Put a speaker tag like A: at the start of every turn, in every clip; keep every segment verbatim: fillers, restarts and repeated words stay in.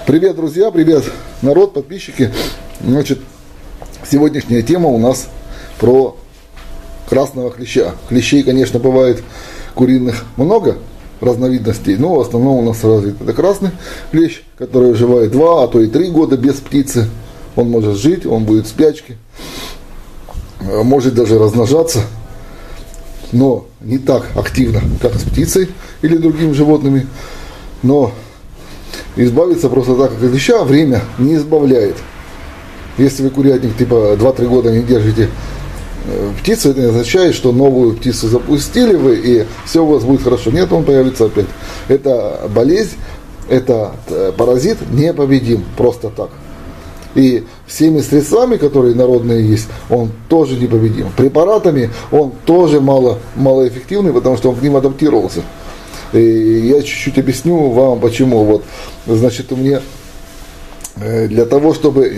A: Привет, друзья, привет, народ, подписчики. Значит, сегодняшняя тема у нас про красного клеща. Клещей, конечно, бывает куриных много разновидностей, но в основном у нас развит это красный клещ, который выживает два, а то и три года без птицы. Он может жить, он будет в спячке, может даже размножаться, но не так активно, как с птицей или другими животными. Но избавиться просто так, как от клеща, время не избавляет. Если вы курятник типа два-три года не держите птицу, это не означает, что новую птицу запустили вы и все у вас будет хорошо. Нет, он появится опять. Это болезнь, это паразит непобедим просто так. И всеми средствами, которые народные есть, он тоже непобедим. Препаратами он тоже мало, малоэффективный, потому что он к ним адаптировался. И я чуть-чуть объясню вам почему. Вот, значит, у меня для того, чтобы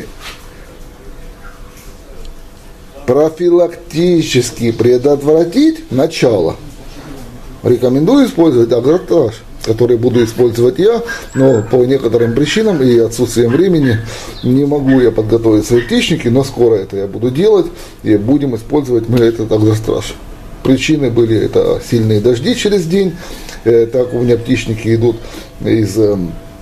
A: профилактически предотвратить начало, рекомендую использовать агротраж, который буду использовать я, но по некоторым причинам и отсутствием времени не могу я подготовить свои птичники, но скоро это я буду делать, и будем использовать мы этот агростраж. Причины были это сильные дожди через день, э, так у меня птичники идут из, э,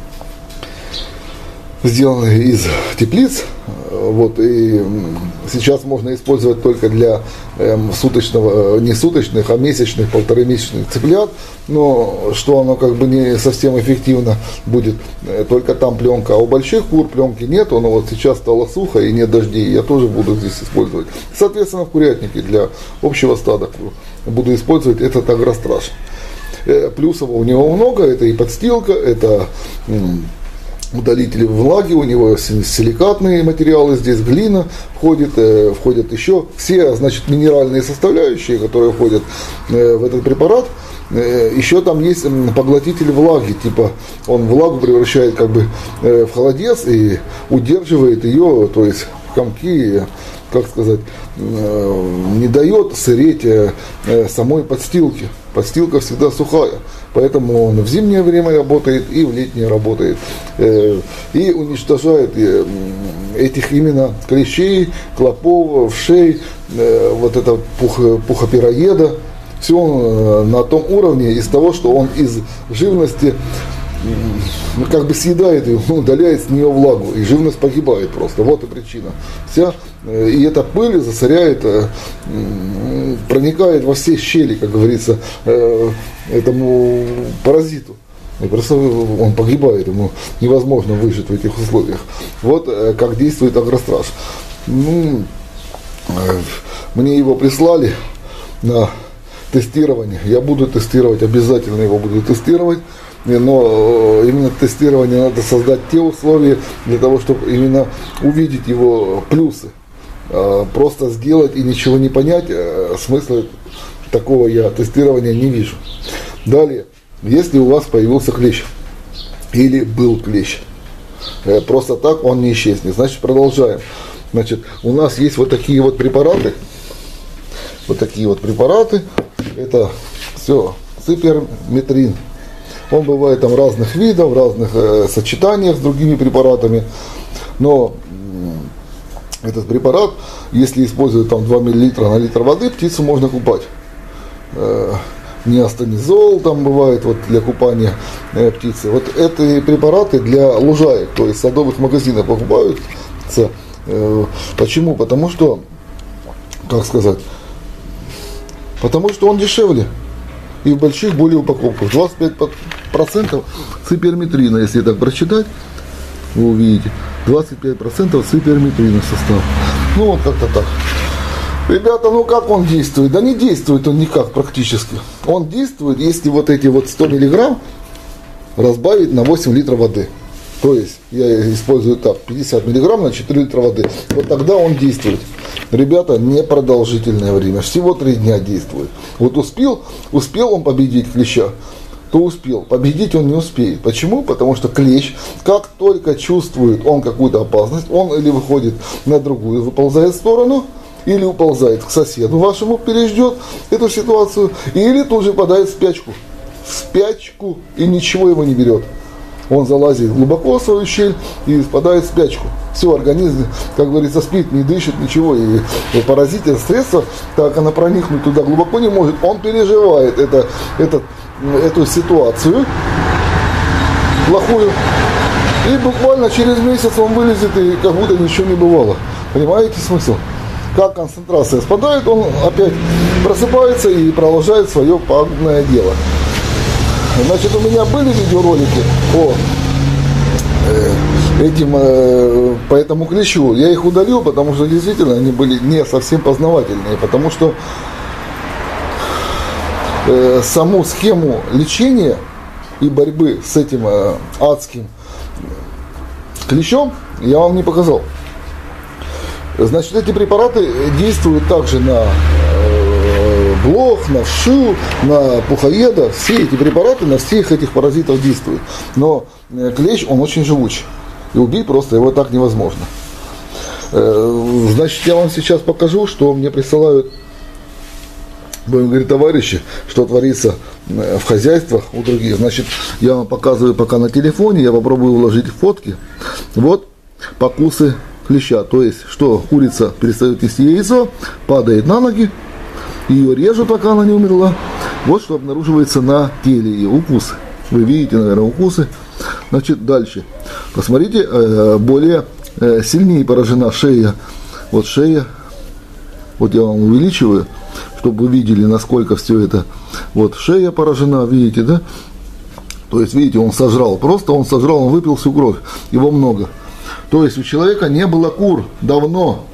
A: сделаны из теплиц, вот, и сейчас можно использовать только для э, суточного, не суточных, а месячных, полторамесячных цыплят, но что оно как бы не совсем эффективно будет, э, только там пленка, а у больших кур пленки нету, но вот сейчас стало сухо и нет дождей, я тоже буду здесь использовать. Соответственно, в курятнике для общего стада кур буду использовать этот агростраж. Э, плюсов у него много, это и подстилка, это м- удалители влаги, у него силикатные материалы, здесь глина входит, э, входят еще все, значит, минеральные составляющие, которые входят э, в этот препарат. Э, еще там есть поглотитель влаги, типа он влагу превращает как бы э, в холодец и удерживает ее, то есть комки, как сказать, э, не дает сыреть э, самой подстилки. Подстилка всегда сухая, поэтому он в зимнее время работает и в летнее работает. Э, и уничтожает э, этих именно клещей, клопов, вшей, э, вот это пух, пухопероеда. Все он э, на том уровне из того, что он из живности ну, как бы съедает ее, удаляет с нее влагу, и живность погибает просто. Вот и причина. Вся, и эта пыль засоряет, проникает во все щели, как говорится, этому паразиту. И просто он погибает, ему невозможно выжить в этих условиях. Вот как действует агростраж. Ну, мне его прислали на тестирование. Я буду тестировать, обязательно его буду тестировать. Но именно тестирование надо создать те условия для того, чтобы именно увидеть его плюсы. Просто сделать и ничего не понять, смысла такого я тестирования не вижу. Далее, если у вас появился клещ или был клещ, просто так он не исчезнет. Значит, продолжаем. Значит, у нас есть вот такие вот препараты. Вот такие вот препараты. Это все циперметрин. Он бывает там разных видов, разных э, сочетаниях с другими препаратами. Но э, этот препарат, если использовать там два миллилитра на литр воды, птицу можно купать. Э, неостанизол там бывает вот, для купания э, птицы. Вот эти препараты для лужаек, то есть садовых магазинов покупаются. Э, почему? Потому что, как сказать, потому что он дешевле. И в больших более упаковках. двадцать пять процентов циперметрина, если так прочитать, вы увидите. двадцать пять процентов циперметрина в состав. Ну вот как-то так. Ребята, ну как он действует? Да не действует он никак практически. Он действует, если вот эти вот сто миллиграмм разбавить на восемь литров воды. То есть я использую так, пятьдесят миллиграмм на четыре литра воды. Вот тогда он действует. Ребята, непродолжительное время, всего три дня действует. Вот успел, успел он победить клеща, то успел. Победить он не успеет. Почему? Потому что клещ, как только чувствует он какую-то опасность, он или выходит на другую, выползает в сторону, или уползает к соседу вашему, переждет эту ситуацию, или тут же падает в спячку. В спячку, и ничего его не берет. он залазит глубоко в свою щель и впадает в спячку. Все, организм, как говорится, спит, не дышит, ничего. И, и паразит, это средство, так она проникнуть туда глубоко не может. Он переживает это, это, эту ситуацию плохую. И буквально через месяц он вылезет, и как будто ничего не бывало. Понимаете смысл? Как концентрация спадает, он опять просыпается и продолжает свое пагубное дело. Значит, у меня были видеоролики по э, этим, э, по этому клещу. Я их удалил, потому что действительно они были не совсем познавательные. Потому что э, саму схему лечения и борьбы с этим э, адским клещом я вам не показал. Значит, эти препараты действуют также на э, блох, на вшу, на пухоеда. Все эти препараты на всех этих паразитов действуют. Но э, клещ, он очень живучий. И убить просто его так невозможно. Э, значит, я вам сейчас покажу, что мне присылают, будем говорить, товарищи, что творится в хозяйствах у других. Значит, я вам показываю пока на телефоне, я попробую уложить фотки. Вот покусы клеща, то есть, что курица перестает нести яйцо, падает на ноги, ее режут, пока она не умерла. Вот что обнаруживается на теле ее, укусы. Вы видите, наверное, укусы. Значит, дальше. Посмотрите, более сильнее поражена шея. Вот шея, вот я вам увеличиваю, чтобы вы видели, насколько все это. Вот шея поражена, видите, да? То есть, видите, он сожрал, просто он сожрал, он выпил всю кровь, его много. То есть у человека не было кур давно.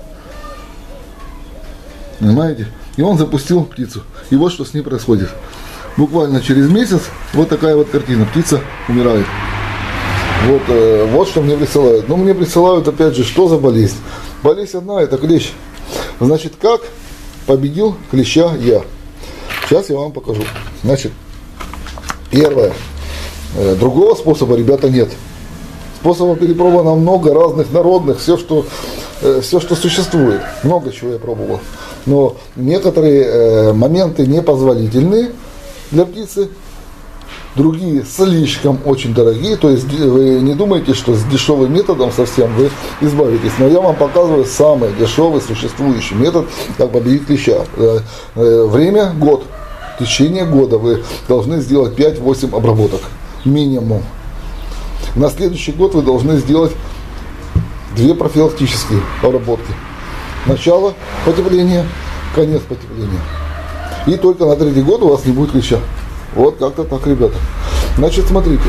A: Понимаете? И он запустил птицу. И вот что с ней происходит. Буквально через месяц вот такая вот картина. Птица умирает. Вот, э, вот что мне присылают. Но мне присылают, опять же, что за болезнь? Болезнь одна, это клещ. Значит, как победил клеща я? Сейчас я вам покажу. Значит, первое. Э, другого способа, ребята, нет. Способов перепробовано много разных, народных, все что, э, все, что существует. Много чего я пробовал. Но некоторые э, моменты непозволительные для птицы, другие слишком очень дорогие. То есть вы не думаете, что с дешевым методом совсем вы избавитесь. Но я вам показываю самый дешевый существующий метод, как победить клеща. Э, э, время – год. В течение года вы должны сделать пять-восемь обработок. Минимум. На следующий год вы должны сделать две профилактические обработки. Начало потепления, конец потепления. И только на третий год у вас не будет клеща. Вот как-то так, ребята. Значит, смотрите.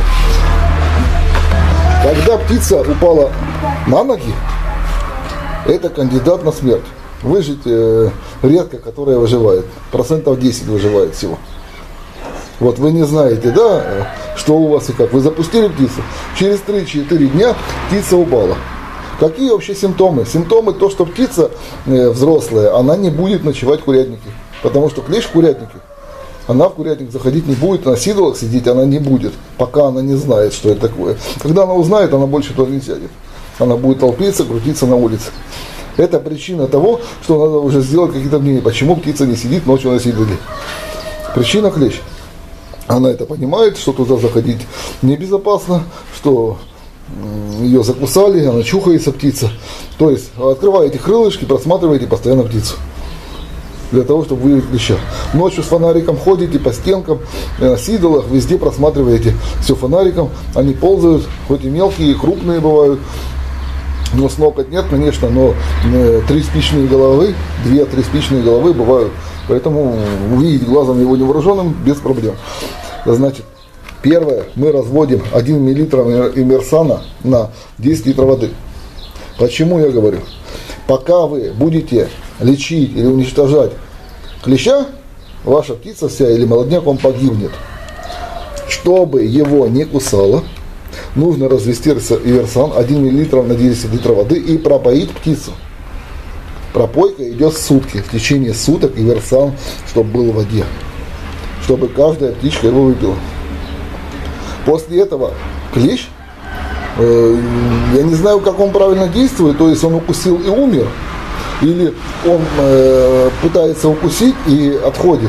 A: Когда птица упала на ноги, это кандидат на смерть. Выжить э, редко, которая выживает. Процентов десять выживает всего. Вот вы не знаете, да, что у вас и как. Вы запустили птицу, через три-четыре дня птица упала. Какие вообще симптомы? Симптомы то, что птица э, взрослая, она не будет ночевать в курятнике. Потому что клещ в курятнике. Она в курятник заходить не будет, на сидолах сидеть она не будет, пока она не знает, что это такое. Когда она узнает, она больше туда не сядет. Она будет толпиться, крутиться на улице. Это причина того, что надо уже сделать какие-то мнения, почему птица не сидит ночью на сидоле. Причина клещ. Она это понимает, что туда заходить небезопасно, что ее закусали, она чухается, птица. То есть открываете крылышки, просматриваете постоянно птицу. Для того, чтобы выявить клеща. Ночью с фонариком ходите по стенкам, на сидолах, везде просматриваете все фонариком. Они ползают, хоть и мелкие, и крупные бывают. Но с ноготь нет, конечно, но три спичные головы, две-три спичные головы бывают. Поэтому увидеть глазом его невооруженным без проблем. Значит, первое, мы разводим один миллилитр иммерсана на десять литров воды. Почему я говорю? Пока вы будете лечить или уничтожать клеща, ваша птица вся или молодняк, он погибнет. Чтобы его не кусало, нужно развести иммерсан один миллилитр на десять литров воды и пропоить птицу. Пропойка идет сутки. В течение суток иммерсан, чтобы был в воде. Чтобы каждая птичка его выпила. После этого клещ, э, я не знаю, как он правильно действует, то есть он укусил и умер, или он э, пытается укусить и отходит.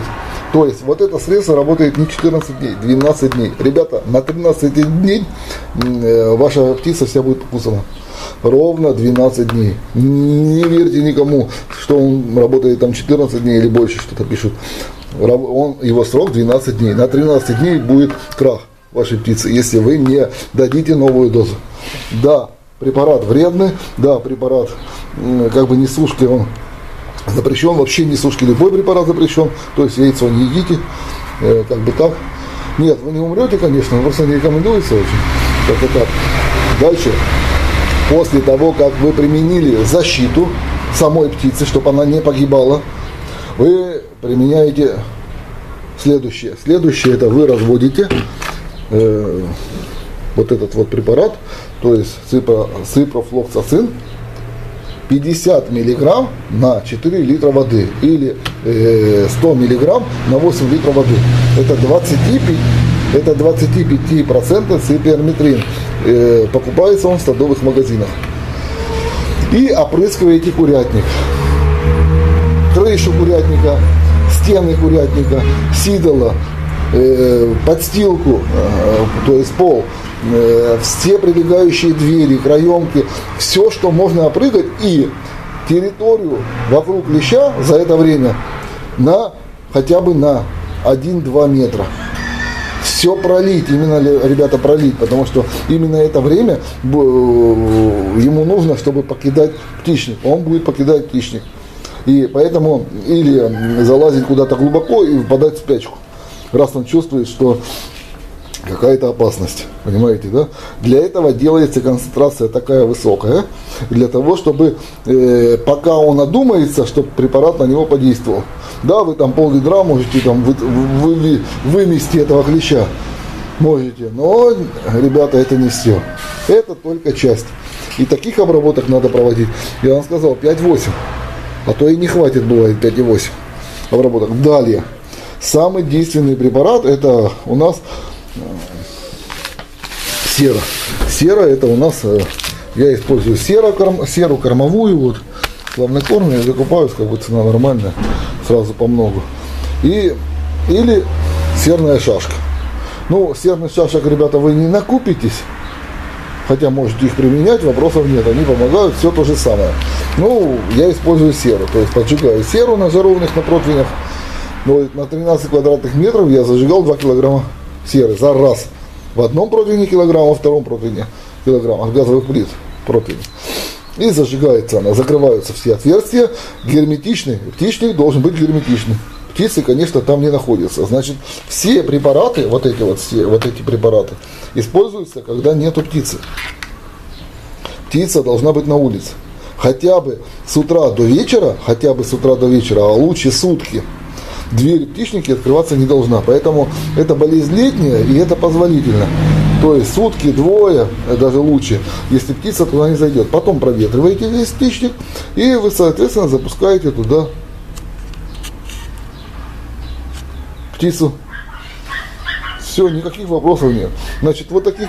A: То есть вот это средство работает не четырнадцать дней, двенадцать дней. Ребята, на тринадцать дней э, ваша птица вся будет покусана. Ровно двенадцать дней. Не верьте никому, что он работает там четырнадцать дней или больше, что-то пишут. Он, его срок двенадцать дней. На тринадцать дней будет крах вашей птицы, если вы не дадите новую дозу. Да, препарат вредный, да, препарат как бы несушки, он запрещен, вообще несушки любой препарат запрещен, то есть яйцо не едите, э, как бы так. Нет, вы не умрете, конечно, но просто не рекомендуется очень. Как-то так. Дальше, после того, как вы применили защиту самой птицы, чтобы она не погибала, вы применяете следующее. Следующее это вы разводите э, вот этот вот препарат, то есть ципро, ципрофлоксацин, пятьдесят миллиграмм на четыре литра воды или э, сто миллиграмм на восемь литров воды. Это двадцать пять, это двадцать пять процентов циперметрин. Э, покупается он в садовых магазинах. И опрыскиваете курятник. Крышу курятника, стены курятника, сидола, э, подстилку, э, то есть пол, э, все прилегающие двери, краемки, все, что можно опрыгать, и территорию вокруг клеща за это время на хотя бы на один-два метра. Все пролить, именно, ребята, пролить, потому что именно это время ему нужно, чтобы покидать птичник. Он будет покидать птичник. И поэтому или залазить куда-то глубоко и впадать в спячку, раз он чувствует, что какая-то опасность, понимаете, да? Для этого делается концентрация такая высокая, для того, чтобы э, пока он одумается, чтобы препарат на него подействовал. Да, вы там пол-литра можете там вы, вы, вымести этого клеща, можете, но, ребята, это не все, это только часть. И таких обработок надо проводить, я вам сказал, пять-восемь. А то и не хватит, бывает, пять и восемь обработок. Далее. Самый действенный препарат это у нас сера. Сера это у нас, я использую серу, серу кормовую, вот, плавный корм, я закупаюсь, как бы цена нормальная, сразу по многу. И, или серная шашка. Ну, серных шашек, ребята, вы не накупитесь. Хотя можете их применять, вопросов нет, они помогают, все то же самое. Ну, я использую серу, то есть поджигаю серу на жаровных, на противнях. Но на тринадцать квадратных метров я зажигал два килограмма серы за раз. В одном противне килограмм, во втором противне килограмм от газовых плит противень. И зажигается она, закрываются все отверстия, герметичный, птичник должен быть герметичный. Птицы, конечно, там не находятся. Значит, все препараты, вот эти вот, все, вот эти препараты, используются, когда нету птицы. Птица должна быть на улице. Хотя бы с утра до вечера, хотя бы с утра до вечера, а лучше сутки. Дверь птичники открываться не должна. Поэтому это болезнь летняя, и это позволительно. То есть сутки, двое, даже лучше, если птица туда не зайдет. Потом проветриваете весь птичник, и вы, соответственно, запускаете туда птицу. Все, никаких вопросов нет. Значит, вот таких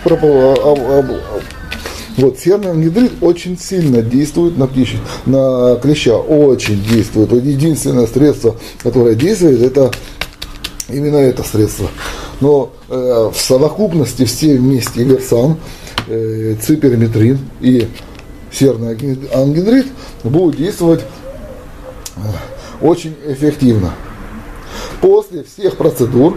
A: вот серный ангидрид очень сильно действует на птичек, на клеща, очень действует. Вот единственное средство, которое действует, это именно это средство. Но э, в совокупности все вместе Иверсан, э, циперметрин и серный ангидрид будут действовать э, очень эффективно. После всех процедур,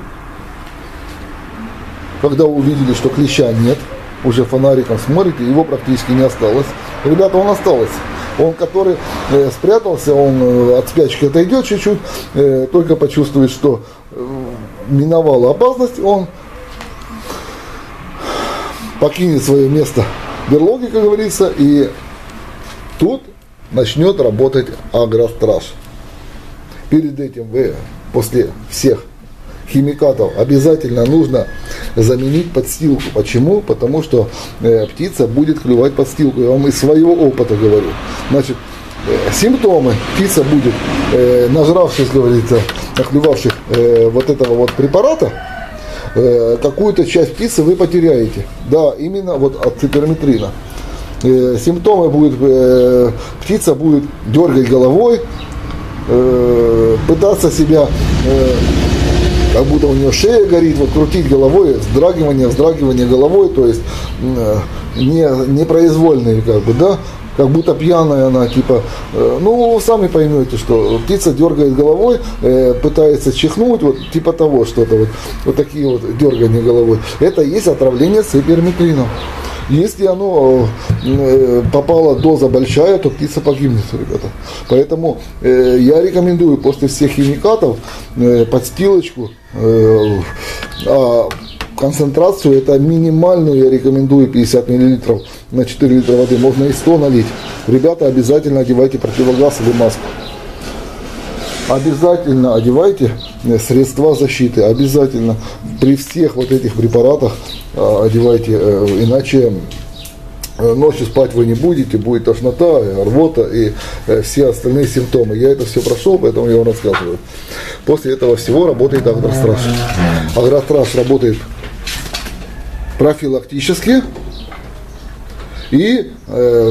A: когда вы увидели, что клеща нет, уже фонариком смотрите, его практически не осталось. Ребята, он остался. Он, который э, спрятался, он э, от спячки отойдет чуть-чуть, э, только почувствует, что э, миновала опасность, он покинет свое место берлоги, как говорится, и тут начнет работать агростраж. Перед этим вы после всех химикатов обязательно нужно заменить подстилку. Почему? Потому что э, птица будет клювать подстилку. Я вам из своего опыта говорю. Значит, э, симптомы. Птица будет, э, нажравшись, говорится, наклювавших э, вот этого вот препарата, э, какую-то часть птицы вы потеряете. Да, именно вот от циперметрина. Э, симптомы будут, э, птица будет дергать головой, э, пытаться себя... Э, как будто у нее шея горит, вот крутить головой, вздрагивание, вздрагивание головой, то есть не, непроизвольные, как бы, да, как будто пьяная она, типа, э, ну, сами поймете, что птица дергает головой, э, пытается чихнуть, вот, типа того, что-то, вот, вот такие вот дергания головой. Это и есть отравление с иперметрином. Если оно э, попала доза большая, то птица погибнет, ребята. Поэтому э, я рекомендую после всех химикатов э, подстилочку, э, а концентрацию это минимальную, я рекомендую пятьдесят миллилитров на четыре литра воды, можно и сто налить. Ребята, обязательно одевайте противогаз или маску. Обязательно одевайте средства защиты, обязательно при всех вот этих препаратах одевайте, иначе ночью спать вы не будете, будет тошнота, рвота и все остальные симптомы. Я это все прошел, поэтому я вам рассказываю. После этого всего работает Агростраж. Агростраж работает профилактически и э,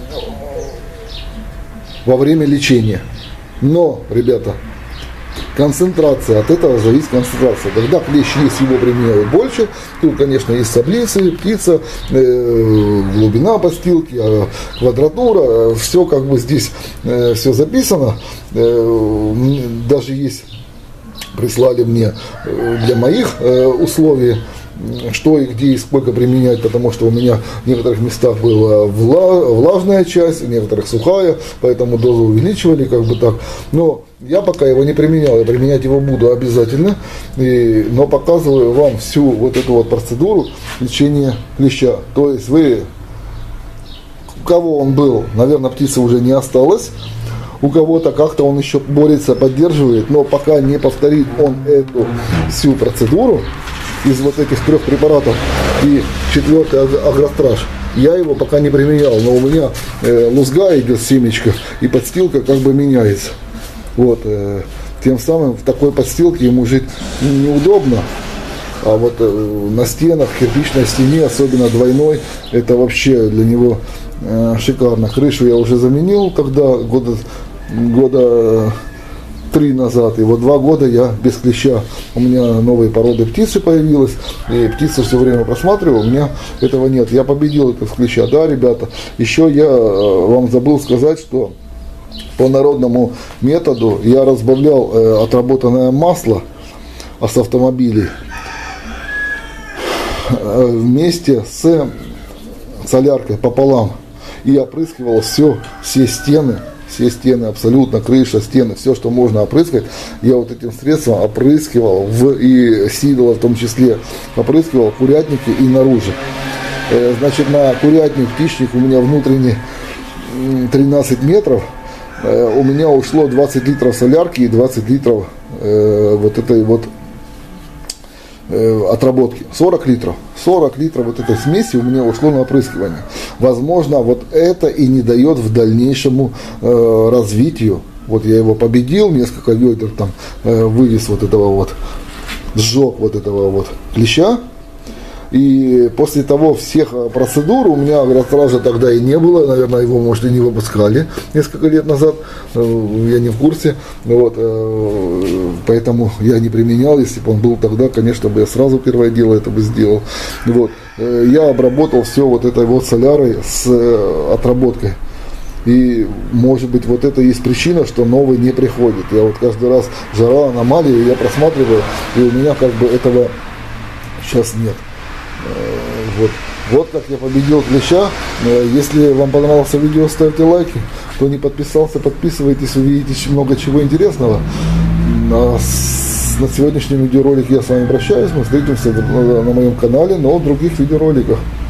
A: во время лечения. Но, ребята, концентрация, от этого зависит концентрация. Когда клещ есть, его применяют больше. Тут, конечно, есть таблицы, птица, э, глубина подстилки, э, квадратура. Все как бы здесь э, все записано. Э, даже есть, прислали мне э, для моих э, условий, что и где и сколько применять, потому что у меня в некоторых местах была влажная часть, в некоторых сухая, поэтому дозу увеличивали, как бы так. Но я пока его не применял, я применять его буду обязательно, и, но показываю вам всю вот эту вот процедуру лечения клеща. То есть вы, у кого он был, наверное, птицы уже не осталось, у кого-то как-то он еще борется, поддерживает, но пока не повторит он эту всю процедуру из вот этих трех препаратов и четвертый Агростраж, я его пока не применял, но у меня э, лузга идет с семечков и подстилка как бы меняется. Вот, э, тем самым в такой подстилке ему жить неудобно, а вот э, на стенах, кирпичной стене, особенно двойной, это вообще для него э, шикарно. Крышу я уже заменил тогда, года, года три назад, и вот два года я без клеща. У меня новые породы птицы появилась, и птицу все время просматривал, у меня этого нет. Я победил это с клеща. Да, ребята, еще я вам забыл сказать, что по народному методу я разбавлял э, отработанное масло с автомобилей э, вместе с соляркой пополам и опрыскивал все, все стены. Все стены, абсолютно, крыша, стены, все, что можно опрыскать, я вот этим средством опрыскивал, в, и сидела в том числе, опрыскивал курятники и наружу. Э, значит, на курятник, птичник у меня внутренний тринадцать метров, э, у меня ушло двадцать литров солярки и двадцать литров э, вот этой вот э, отработки. сорок литров. сорок литров вот этой смеси у меня ушло на опрыскивание. Возможно, вот это и не дает в дальнейшему э, развитию. Вот я его победил, несколько ведер там э, вывез вот этого вот, сжег вот этого вот клеща. И после того всех процедур у меня Агростража тогда и не было, наверное, его, может, и не выпускали несколько лет назад, я не в курсе, вот, поэтому я не применял, если бы он был тогда, конечно, бы я сразу первое дело это бы сделал. Вот. Я обработал все вот этой вот солярой с отработкой. И, может быть, вот это и есть причина, что новый не приходит. Я вот каждый раз жара, аномалии, я просматриваю, и у меня как бы этого сейчас нет. Вот. Вот как я победил клеща. Если вам понравилось видео, ставьте лайки. Кто не подписался, подписывайтесь, увидите много чего интересного. На, на сегодняшнем видеоролике я с вами прощаюсь. Мы встретимся на моем канале, но в других видеороликах.